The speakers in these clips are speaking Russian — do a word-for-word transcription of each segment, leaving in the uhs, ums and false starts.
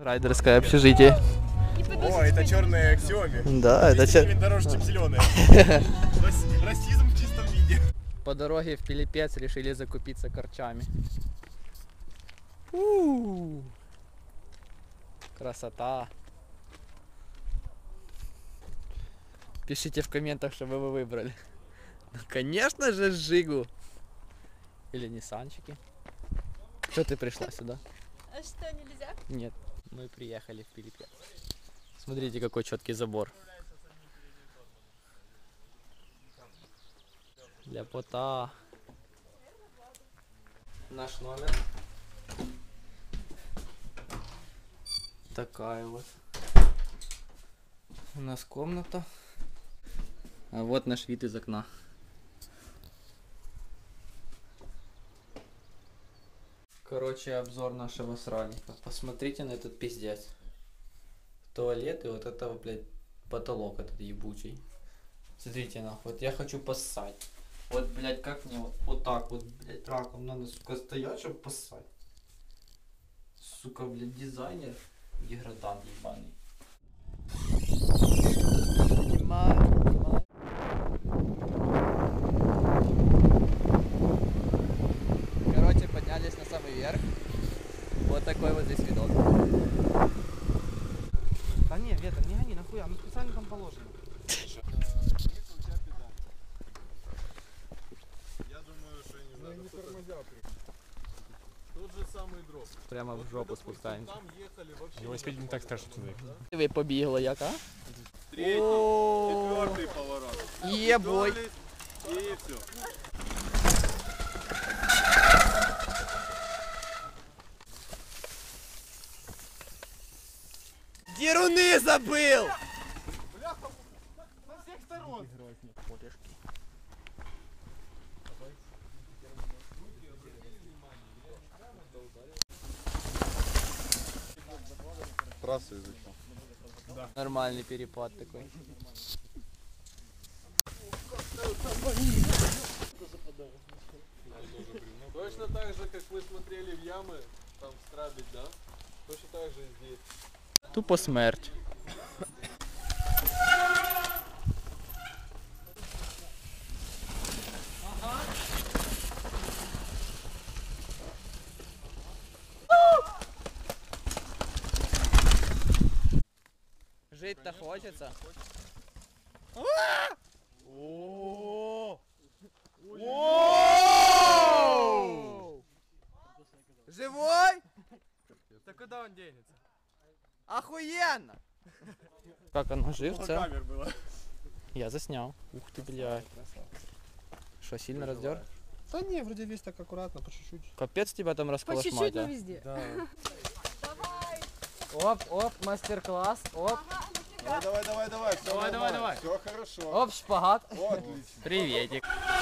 Райдерское общежитие. О, это черные Xiaomi. Да, это че... дороже, чем зеленые. Расизм в чистом виде. По дороге в Пилипец решили закупиться корчами. У-у-у. Красота. Пишите в комментах, что вы выбрали. Ну, конечно же, Жигу. Или Ниссанчики. Что ты пришла сюда? А что, нельзя? Нет, мы приехали в Пилипец. Смотрите, какой четкий забор. Ляпота. Наш номер. Такая вот у нас комната. А вот наш вид из окна. Короче, обзор нашего сральника. Посмотрите на этот пиздец. Туалет и вот это, блядь, потолок этот ебучий. Смотрите, нахуй, вот я хочу поссать. Вот, блядь, как мне вот, вот так вот, блядь, раком надо, сука, стоять, чтобы поссать. Сука, блядь, дизайнер, деградант ебаный. Понимаю, понимаю. Короче, поднялись на самый верх. Вот такой вот здесь видок. Да не, ветер, не гони, нахуя, мы специально там положено. Я думаю, что не знаю. Не тормозят. Тот же самый дроп. Прямо в жопу спускаемся. Там ехали вообще. Велосипед не так страшно туда. Ви побігли, як, а? Третий, четвертый поворот. Ебой. И все. Деруны забыл! Бляха, на всех сторон. Трассу изучил. Да. Нормальный перепад такой. Точно так же, как мы смотрели в ямы, там страдать, да? Точно так же и здесь. Тупо смерть. Жить-то хочется. Живой? Да куда он денется? Охуенно! Как оно, живца? Камер было. Я заснял. Ух ты, блядь. Что, сильно раздер? Да не, вроде весь так аккуратно, по чуть-чуть. Капец тебя там По чуть-чуть, но расколошматил. везде. Да. Оп, оп, мастер-класс, оп. Давай, давай, давай, давай. Все Давай, давай, давай. Все хорошо. Оп, шпагат. Отлично. Приветик.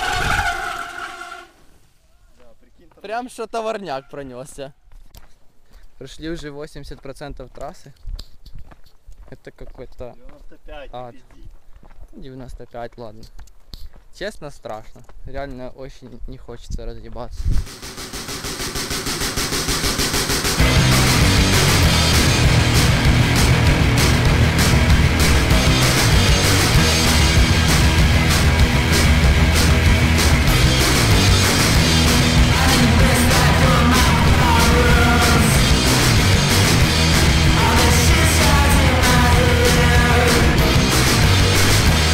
Да, прикинь, там Прям что товарняк пронесся. Прошли уже восемьдесят процентов трассы. Это какой-то девяносто пять, ад. пизди. девяносто пять, ладно. Честно, страшно. Реально очень не хочется разъебаться.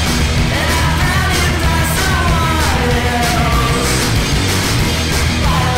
Fire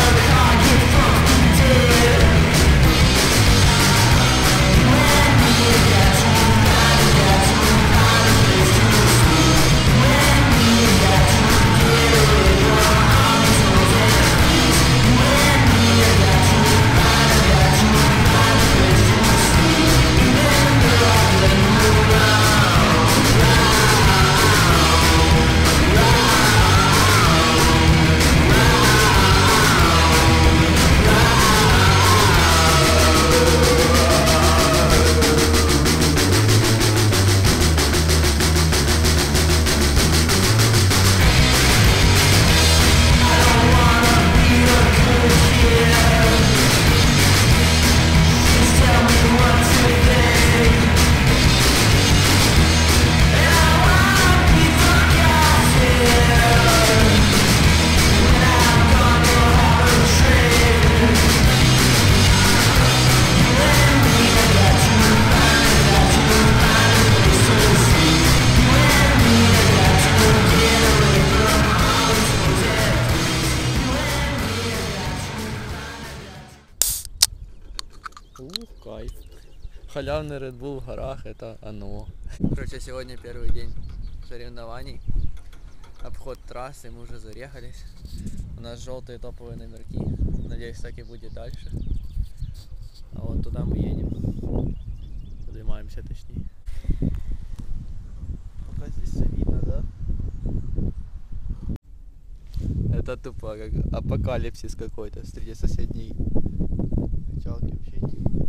вайп. Халявный Red Bull в горах — это оно. Короче, сегодня первый день соревнований. Обход трассы, мы уже заехались. У нас желтые топовые номерки. Надеюсь, так и будет дальше. А вот туда мы едем. Поднимаемся точнее. Пока здесь все видно, да? Это тупо, как апокалипсис какой-то среди соседней качалки вообще.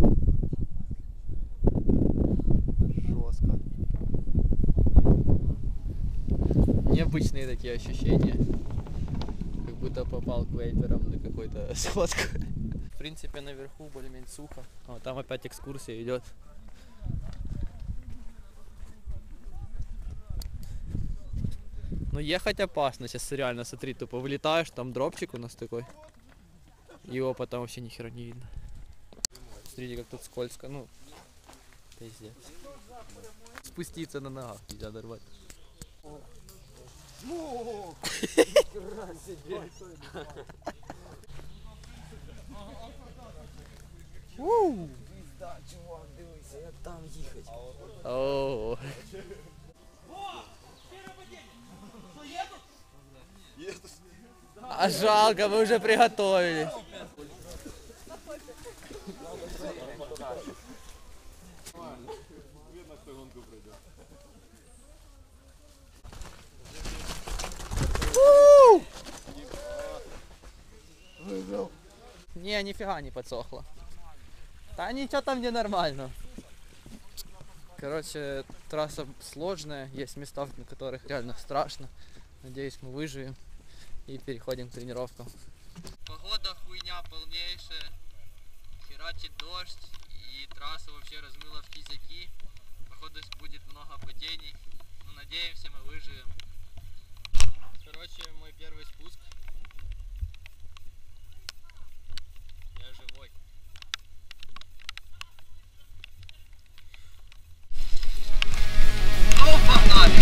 Жестко. Необычные такие ощущения. Как будто попал к вейперам на какой-то сходку. В принципе, наверху более-менее сухо. О, там опять экскурсия идет. Но ехать опасно. Сейчас реально, смотри, тупо вылетаешь, там дропчик у нас такой. Его потом вообще ни хера не видно. Смотрите, как тут скользко. Ну, пиздец. Спуститься на ногах нельзя дорвать. Чувак, дивися, як там їхати. О. А жалко, мы уже приготовились. Видно, кто гонку пройдет. Не, нифига не подсохло. Да ничего там не нормально. Короче, трасса сложная, есть места, на которых реально страшно. Надеюсь, мы выживем и переходим к тренировкам. Погода хуйня полнейшая. Херачит дождь и трасса вообще размыла в кизяки. Походу будет много падений. Но надеемся, мы выживем. Короче, мой первый спуск. Я живой. Ну, погнали!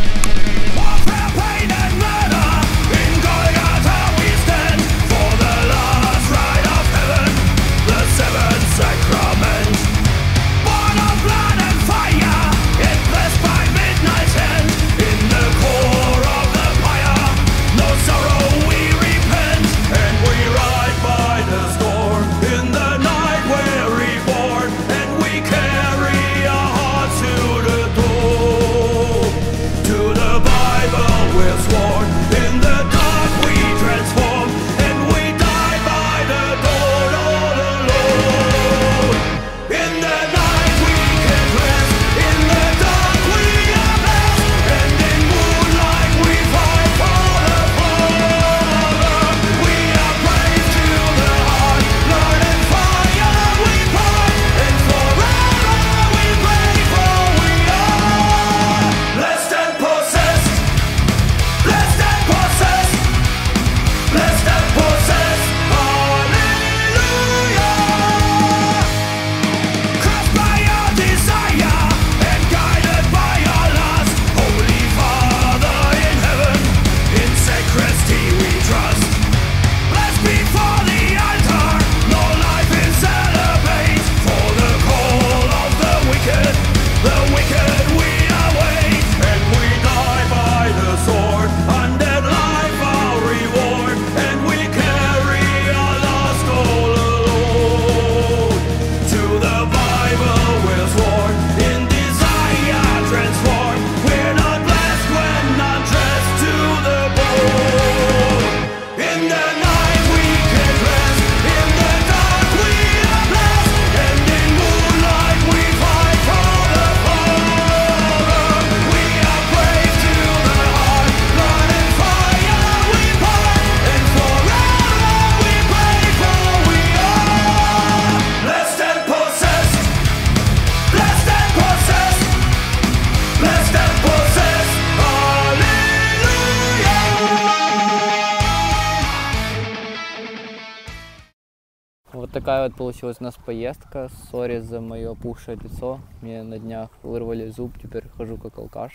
Вот такая вот получилась у нас поездка. Сори за мое опухшее лицо. Мне на днях вырвали зуб, теперь хожу как алкаш.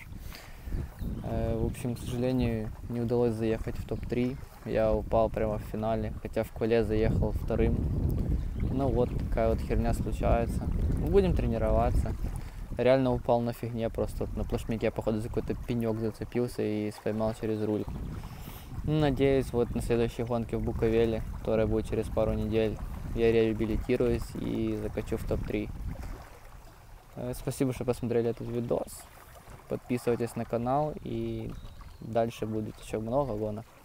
В общем, к сожалению, не удалось заехать в топ три. Я упал прямо в финале, хотя в квале заехал вторым. Ну вот, такая вот херня случается. Будем тренироваться. Реально упал на фигне, просто вот на плашмяке, походу, за какой-то пенек зацепился и споймал через руль. Ну, надеюсь, вот на следующей гонке в Буковеле, которая будет через пару недель, я реабилитируюсь и закачу в топ три. Спасибо, что посмотрели этот видос. Подписывайтесь на канал, и дальше будет еще много гонок.